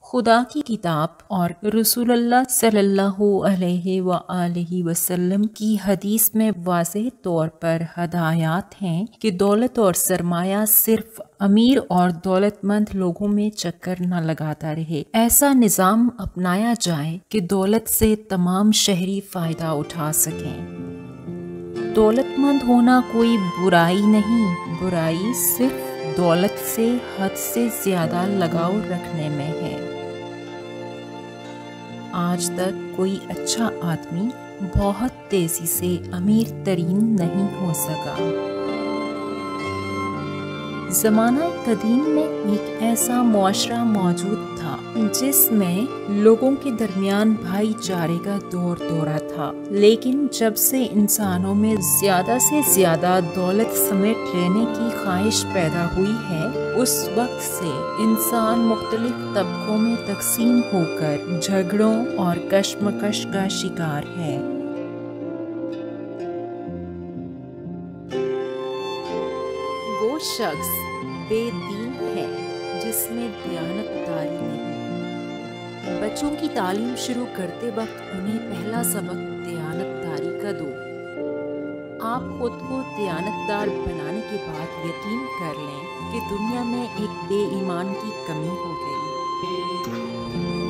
खुदा की किताब और रसूलुल्लाह सल्लल्लाहु अलैहि वसल्लम की हदीस में वाज़ेह तौर पर हदायत हैं कि दौलत और सरमाया सिर्फ अमीर और दौलतमंद लोगों में चक्कर न लगाता रहे। ऐसा निज़ाम अपनाया जाए कि दौलत से तमाम शहरी फ़ायदा उठा सकें। दौलतमंद होना कोई बुराई नहीं, बुराई सिर्फ दौलत से हद से ज़्यादा लगाव रखने में है। आज तक कोई अच्छा आदमी बहुत तेजी से अमीर तरीन नहीं हो सका। ज़माना कदीम में एक ऐसा मुआशरा मौजूद था जिसमें लोगों के दरमियान भाईचारे का दौर दौरा था, लेकिन जब से इंसानों में ज़्यादा से ज़्यादा दौलत समेट लेने की ख्वाहिश पैदा हुई है, उस वक्त से इंसान मुख्तलिफ तबकों में तकसीम होकर झगड़ों और कशमकश का शिकार है। वो शख्स बेदीन है जिसमें दयानतदारी नहीं। बच्चों की तालीम शुरू करते वक्त उन्हें पहला सबक दयानतदारी का दो। आप खुद को दयानतदार बनाने के बाद यकीन कर लें कि दुनिया में एक बेईमान की कमी हो गई।